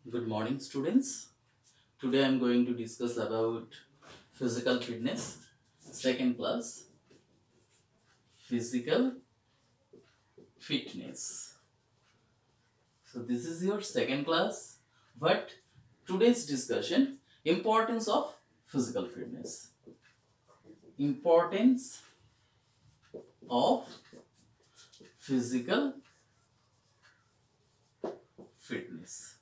Good morning, students. Today I am going to discuss about physical fitness, second class, physical fitness. So this is your second class, but today's discussion, importance of physical fitness. Importance of physical fitness.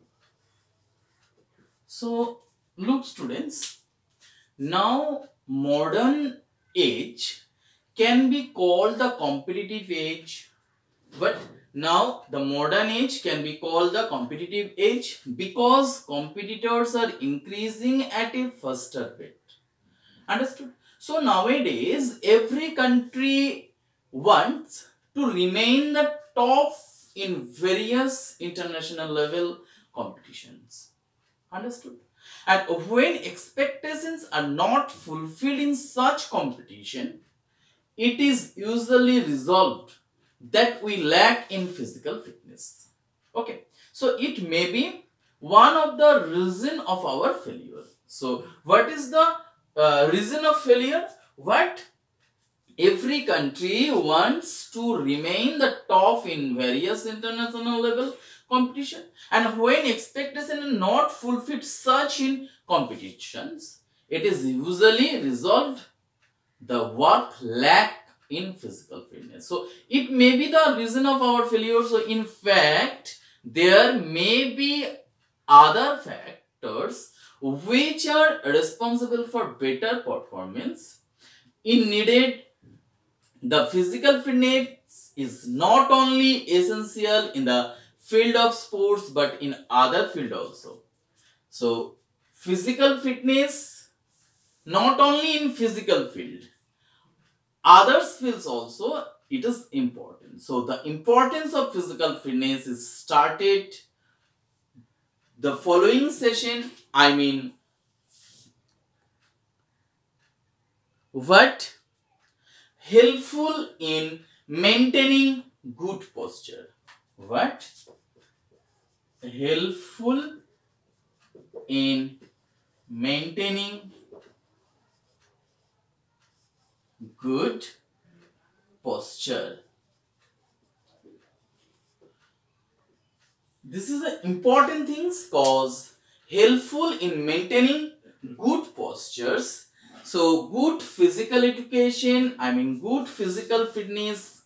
So look, students, now modern age can be called the competitive age, but now the modern age can be called the competitive age because competitors are increasing at a faster rate. Understood? So nowadays every country wants to remain the top in various international level competitions. Understood? And when expectations are not fulfilled in such competition, it is usually resolved that we lack in physical fitness. Okay, so it may be one of the reason of our failure. So what is the reason of failure? What every country wants to remain the top in various international level competition, and when expectations are not fulfilled such in competitions, it is usually resolved the work lack in physical fitness. So it may be the reason of our failure. So in fact there may be other factors which are responsible for better performance in needed. The physical fitness is not only essential in the field of sports but in other field also. So physical fitness not only in physical field, others fields also it is important. So the importance of physical fitness is started the following session. I mean, what helpful in maintaining good posture. What helpful in maintaining good posture. This is an important things cause helpful in maintaining good postures. So good physical education, I mean good physical fitness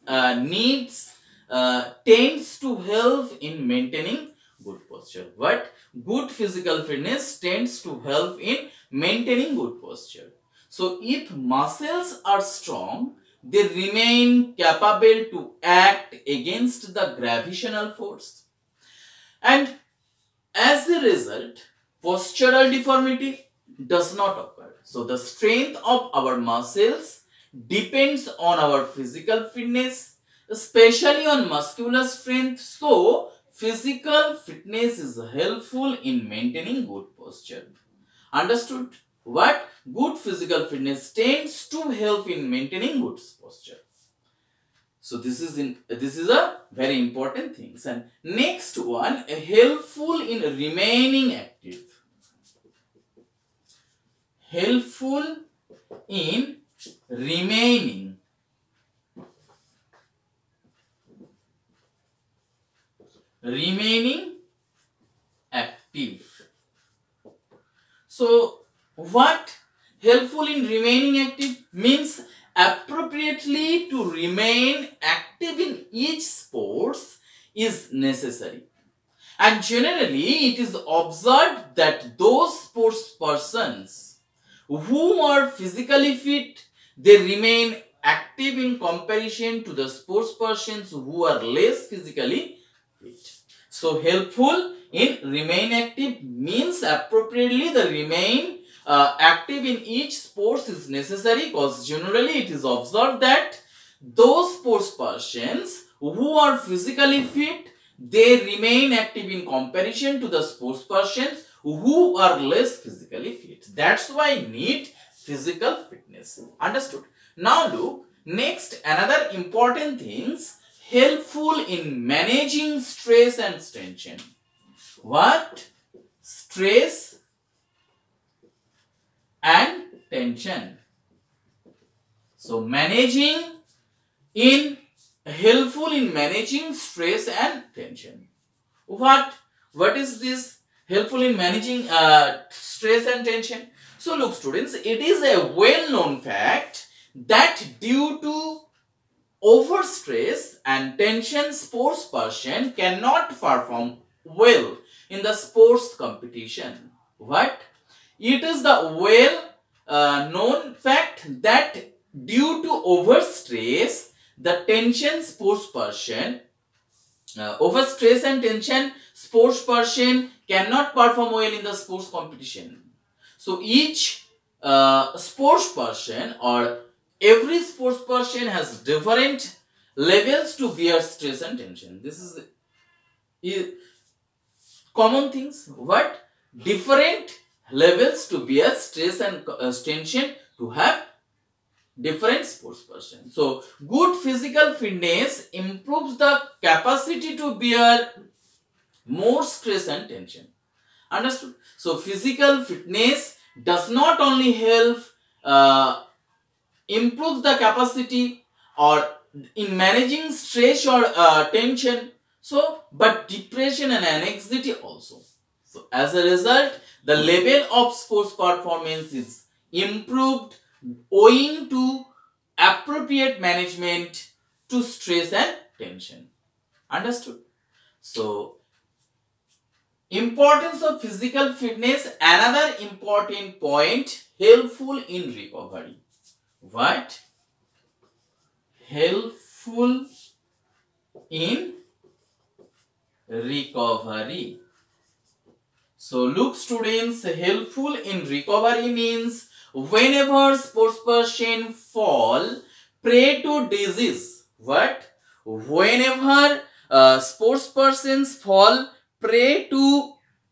tends to help in maintaining good posture. What good physical fitness tends to help in maintaining good posture. So if muscles are strong, they remain capable to act against the gravitational force. And as a result, postural deformity does not occur. So the strength of our muscles depends on our physical fitness, especially on muscular strength. So physical fitness is helpful in maintaining good posture. Understood? What good physical fitness tends to help in maintaining good posture. So this is a very important thing. And next one, helpful in remaining active. Helpful in remaining active. So what helpful in remaining active means? Appropriately to remain active in each sports is necessary, and generally it is observed that those sports persons who are physically fit, they remain active in comparison to the sports persons who are less physically fit. So helpful in remain active means appropriately the remain active in each sports is necessary, because generally it is observed that those sports persons who are physically fit, they remain active in comparison to the sports persons who are less physically fit. That's why need physical fitness. Understood? Now look, next another important things, helpful in managing stress and tension. What? Stress and tension. So helpful in managing stress and tension. What is this helpful in managing stress and tension? So look students, it is a well-known fact that due to overstress and tension, sports person cannot perform well in the sports competition. What? It is the known fact that due to overstress, the tension sports person, overstress and tension sports person cannot perform well in the sports competition. So each sports person or every sports person has different levels to bear stress and tension. This is common things. What? Different levels to bear stress and tension to have different sports person. So good physical fitness improves the capacity to bear more stress and tension. Understood? So physical fitness does not only help improve the capacity or in managing stress or tension, but depression and anxiety also. So as a result, the level of sports performance is improved owing to appropriate management to stress and tension. Understood? So importance of physical fitness, another important point, helpful in recovery. What? Helpful in recovery. So look students, helpful in recovery means whenever sports person fall prey to disease. What? Whenever sports persons fall prey to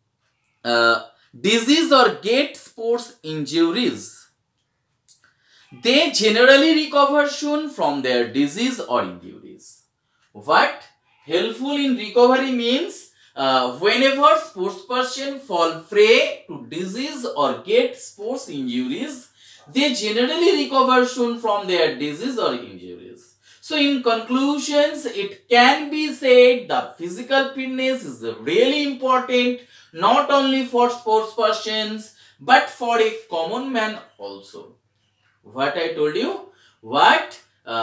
disease or get sports injuries, they generally recover soon from their disease or injuries. What? Helpful in recovery means whenever sports person fall prey to disease or get sports injuries, they generally recover soon from their disease or injuries. So in conclusions, it can be said that physical fitness is really important not only for sports persons but for a common man also. What I told you? What?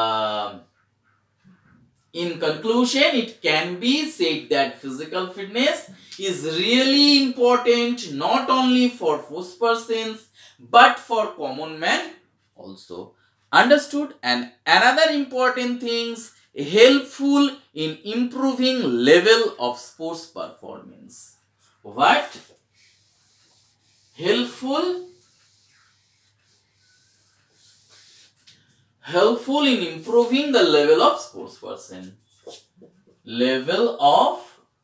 In conclusion, it can be said that physical fitness is really important not only for sports persons but for common man also. Understood? And another important things, helpful in improving level of sports performance. What? Helpful in improving the level of sports person. Level of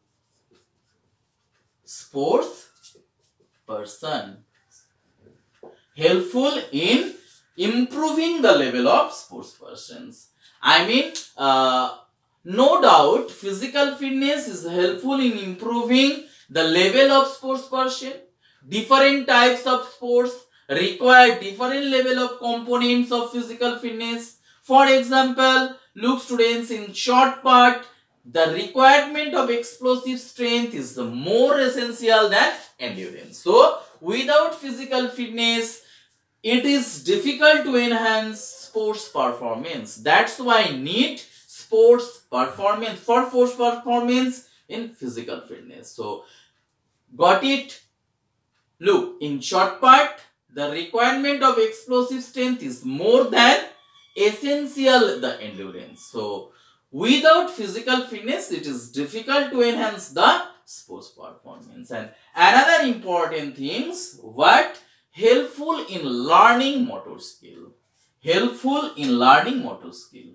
sports person. Helpful in improving the level of sports persons. I mean, no doubt physical fitness is helpful in improving the level of sports person. Different types of sports require different level of components of physical fitness. For example, look students, in short part, the requirement of explosive strength is more essential than endurance. So without physical fitness, it is difficult to enhance sports performance. That's why need sports performance for sports performance in physical fitness. So got it? Look, in short part, the requirement of explosive strength is more than essential the endurance. So without physical fitness, it is difficult to enhance the sports performance. And another important things, what? Helpful in learning motor skill. Helpful in learning motor skill.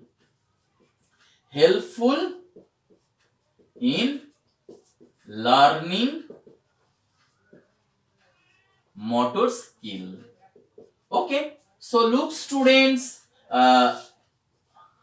Helpful in learning motor skill. Okay, so look students,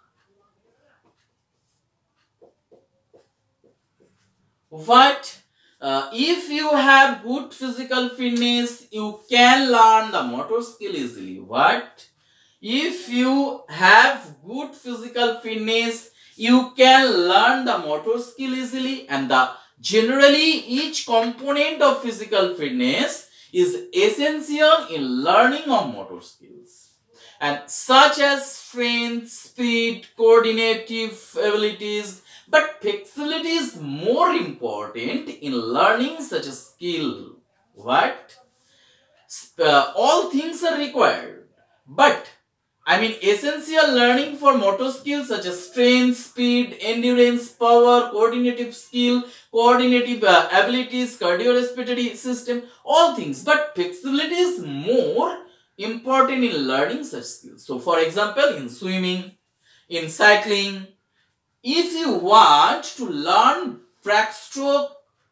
what? if you have good physical fitness, you can learn the motor skill easily. What? If you have good physical fitness, you can learn the motor skill easily, and generally each component of physical fitness is essential in learning of motor skills, and such as strength, speed, coordinative abilities. But flexibility is more important in learning such a skill. What? All things are required, but essential learning for motor skills such as strength, speed, endurance, power, coordinative skill, coordinative abilities, cardiorespiratory system, all things. But flexibility is more important in learning such skills. So, for example, in swimming, in cycling, if you want to learn backstroke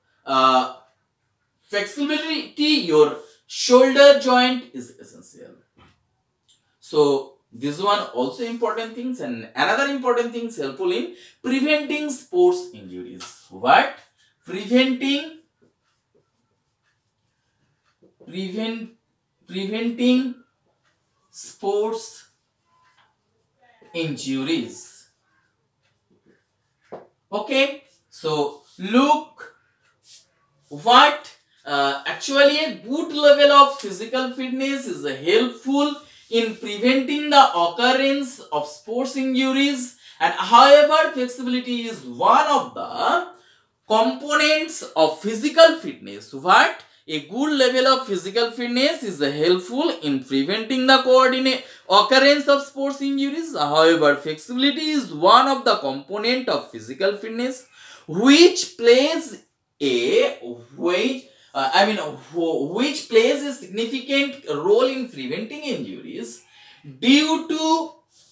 flexibility, your shoulder joint is essential. So, this one also important things, and another important thing is helpful in preventing sports injuries. What? Preventing sports injuries. Okay, so look what actually a good level of physical fitness is helpful in preventing the occurrence of sports injuries, and however flexibility is one of the components of physical fitness. What? A good level of physical fitness is helpful in preventing the occurrence of sports injuries. However, flexibility is one of the component of physical fitness which plays a which plays a significant role in preventing injuries due to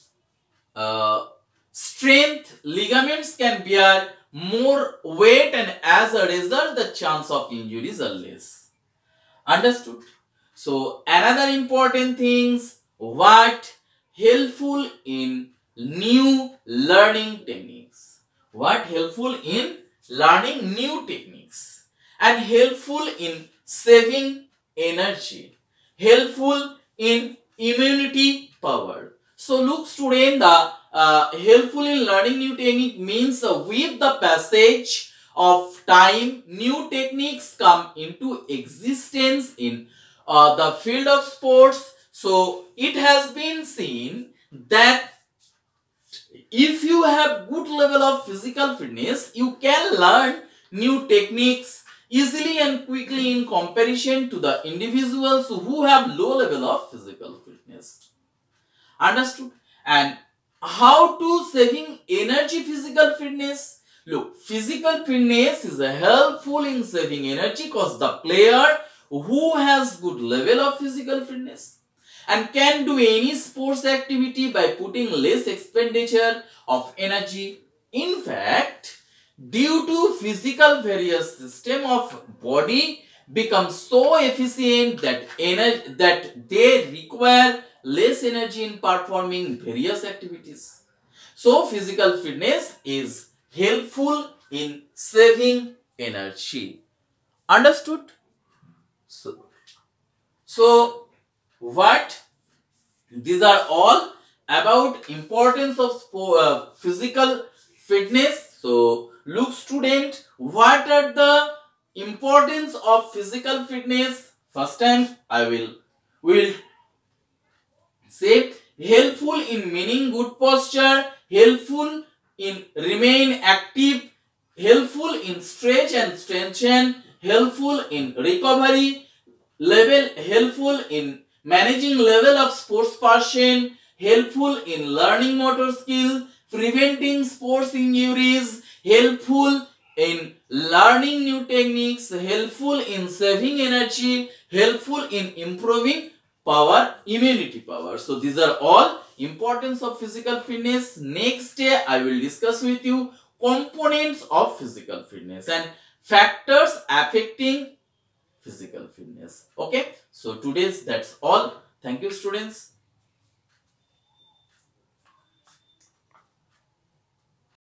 strength. Ligaments can bear more weight, and as a result the chance of injuries are less. Understood? So another important things, what? Helpful in new learning techniques. What? Helpful in learning new techniques, and helpful in saving energy, helpful in immunity power. So look student, the helpful in learning new technique means with the passage of time, new techniques come into existence in the field of sports. So it has been seen that if you have good level of physical fitness, you can learn new techniques easily and quickly in comparison to the individuals who have low level of physical fitness. Understood? And how to saving energy physical fitness? Look, physical fitness is helpful in saving energy because the player who has good level of physical fitness and can do any sports activity by putting less expenditure of energy. In fact, due to physical various system of body become so efficient that they require less energy in performing various activities. So physical fitness is helpful in saving energy. Understood? So what? These are all about importance of physical fitness. So look student, what are the importance of physical fitness? First time I will say helpful in maintaining good posture, helpful in remain active, helpful in stretch and strengthen, helpful in recovery, helpful in managing level of sports person, helpful in learning motor skill, preventing sports injuries, helpful in learning new techniques, helpful in saving energy, helpful in improving power, immunity power. So these are all importance of physical fitness. Next day I will discuss with you components of physical fitness and factors affecting physical fitness. Okay, so today's that's all. Thank you students.